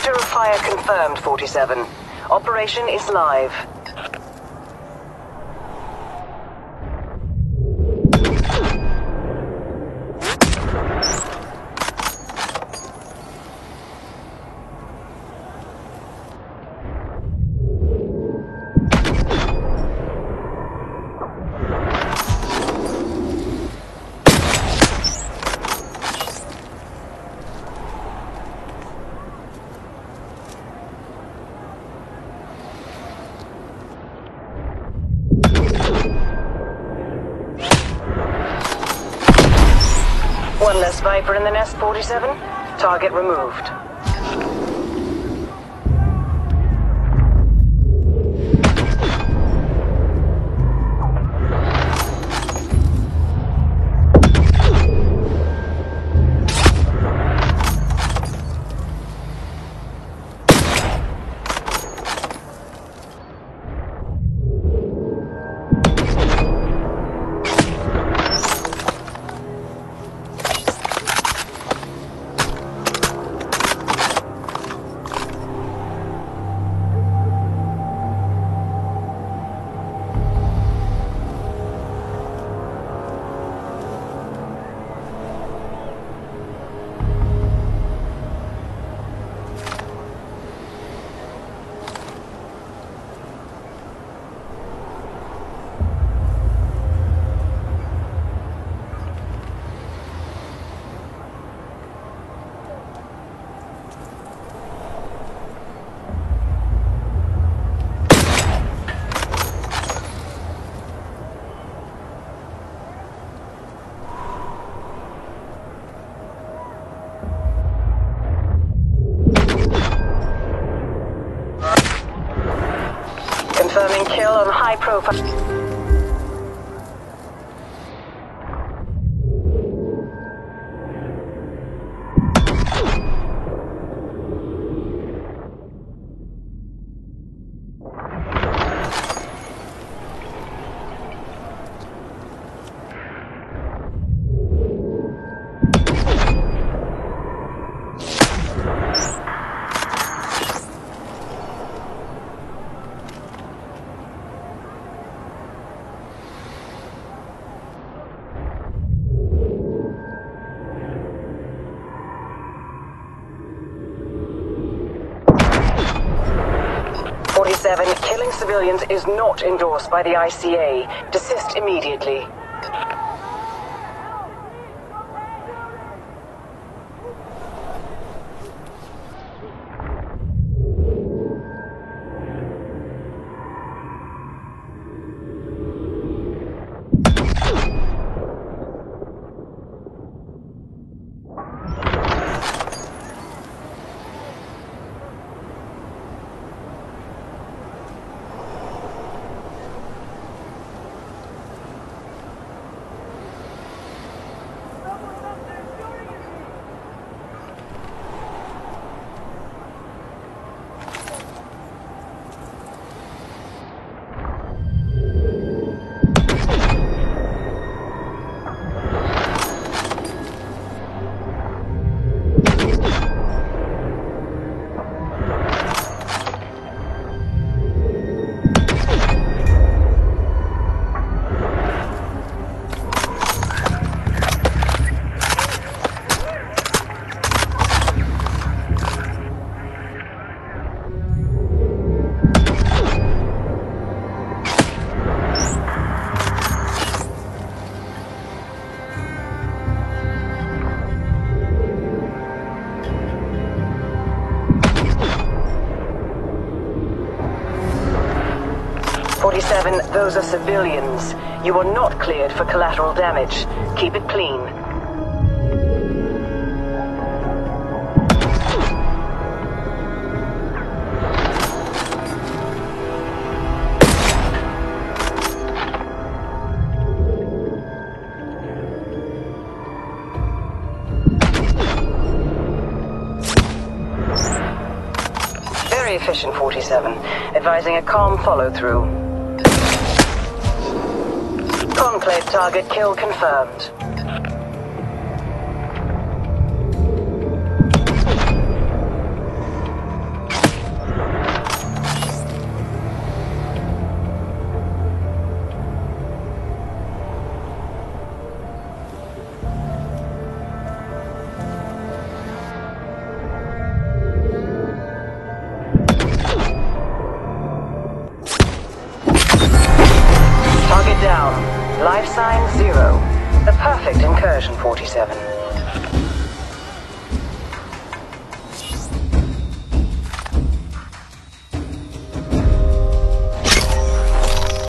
Sector of fire confirmed, 47. Operation is live. One less Viper in the nest, 47. Target removed. Confirming kill on high profile. Killing civilians is not endorsed by the ICA. Desist immediately. Those are civilians. You are not cleared for collateral damage. Keep it clean. Very efficient, 47. Advising a calm follow-through. Conclave target kill confirmed. sign 0. The perfect incursion, 47.